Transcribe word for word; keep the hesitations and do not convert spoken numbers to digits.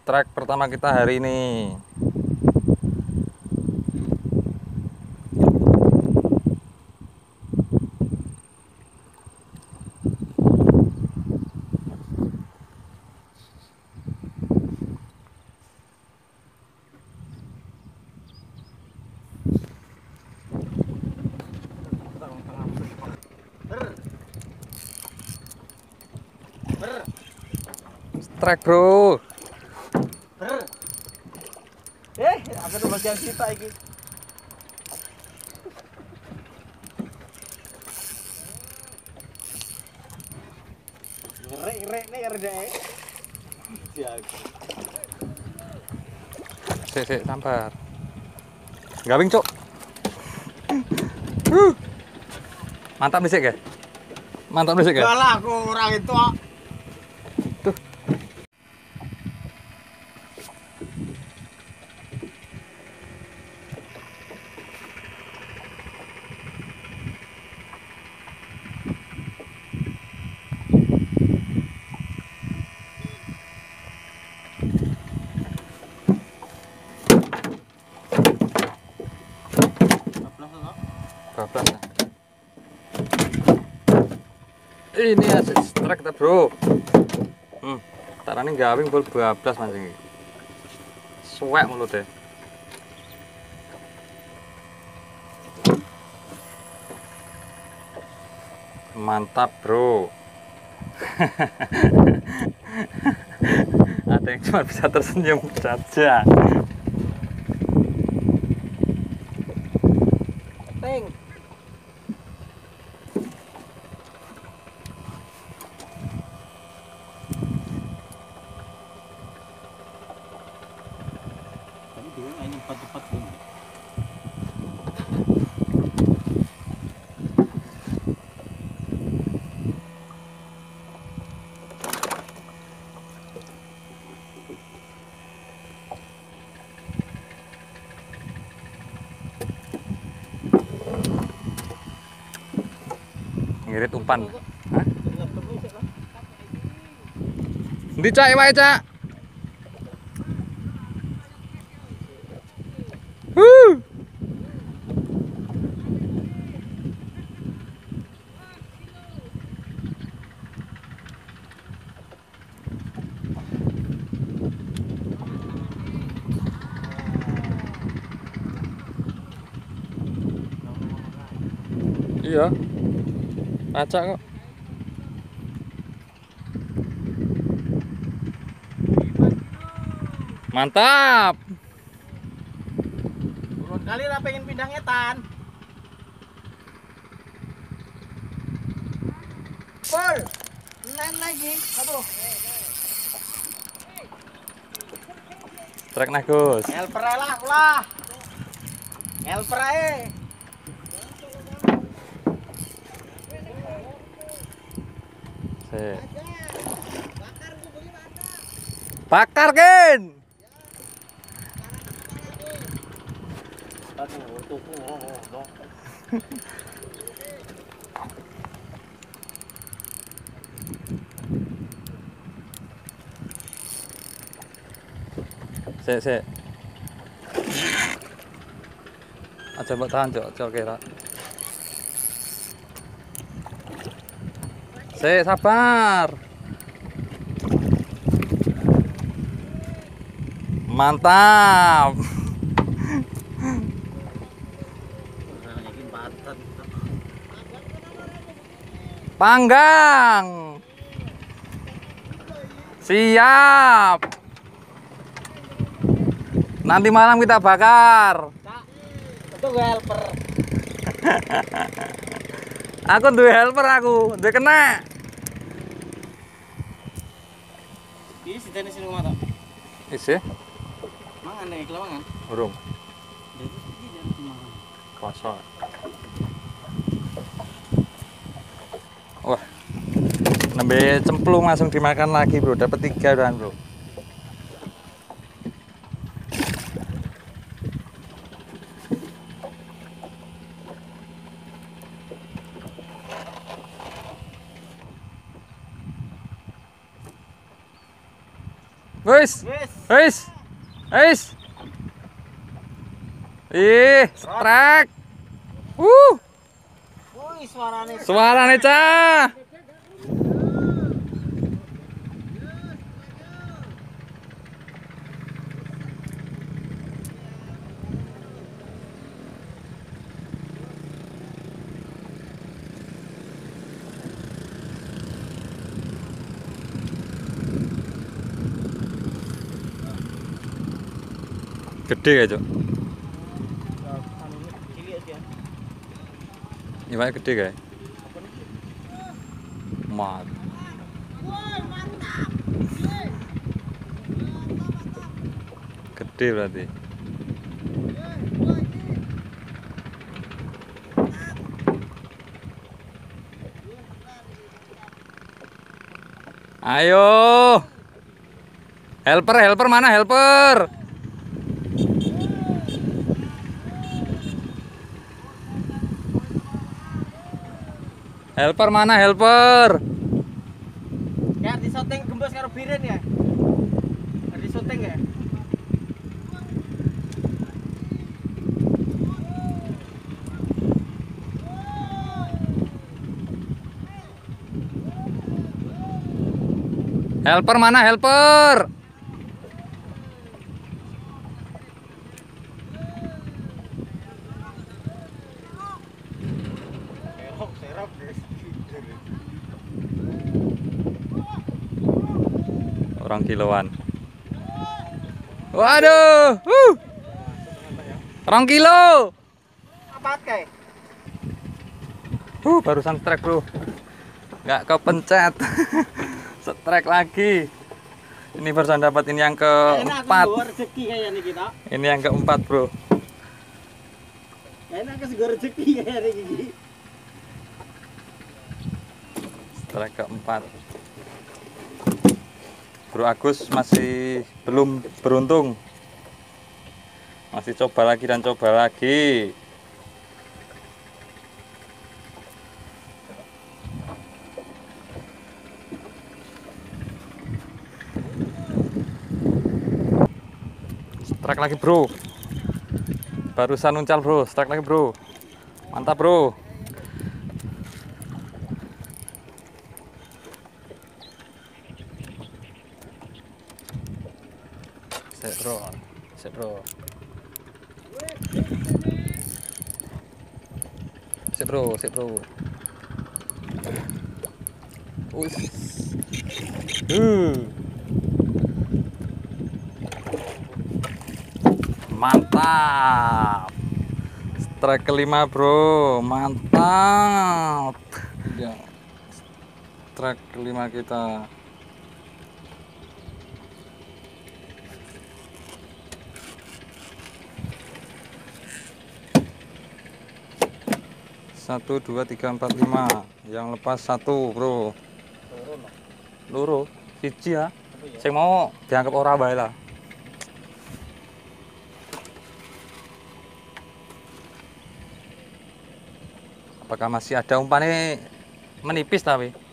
trek pertama kita hari ini. Trek bro. Eh, aku tuh bagian kita iki. Ngerek-ngerek nih rada. Jago. Sik sik sabar. Gawing, Cuk. Uh. Mantap bisik ya? Mantap bisik ya? Kalah aku orang itu. Tuh. Bablas. Ini asik trek kita, Bro. Hmm, tarane gawing bol bablas Mas iki. Suwek mulute. Mantap, Bro. Ada yang cuma bisa tersenyum saja. Peng. Tadi dia main empat-empat pun. Ngirit umpan. Hah? Ndi Cak wae, Cak? Huh. Iya. Acak kok. Mantap. Turun kali lah pengen pindah ngetan. Pol. Nen lagi. Aduh. Trek nah, Gus. Helper lah ulah. Helper ae. Sik. Bakar, Gen. Sik, sik. Aja mbok tahan, Cuk, Cuk kira. Sik, sabar. Mantap. Panggang. Siap. Nanti malam kita bakar. Itu gue helper. Aku duwe helper aku, duwe kena. Ini si tenis ini mata. Isi? Mangan nih, kelamangan. Burung. Kosong. Wah, nembe cemplung langsung dimakan lagi, Bro. Dapat tiga dan, Bro. Wis. Wis. Wis. Wis. Ih, strike. Wuh, Wih, suaranya. suarane cah. Gede ya, Cok. Iwake gede kae. Mat. Gede berarti. Ayo. Helper, helper mana helper? Helper mana helper? Ya di syuting gembos karo birin ya. Di syuting ya. Helper mana helper? Serok, serok guys. Orang kiloan. Waduh, uh. Orang kilo. Apa kayak? Uh, barusan strike bro, nggak kepencet. Strike lagi. Ini barusan dapat ini yang keempat. Rezeki kayaknya kita. Ini yang keempat bro. Enak ke segor rezeki kayaknya gini. Strike keempat. Bro Agus masih belum beruntung. Masih coba lagi dan coba lagi. Strike lagi bro. Barusan uncal bro, strike lagi bro. Mantap bro. Set bro, set bro. Set bro, set bro. Us. Uh. Mantap. Strike kelima bro, mantap. Ya. Strike kelima kita. Satu, dua, tiga, empat, lima. Yang lepas satu bro. Loro, siji ya. Saya mau dianggap ora bae lah. Apakah masih ada umpannya menipis tapi?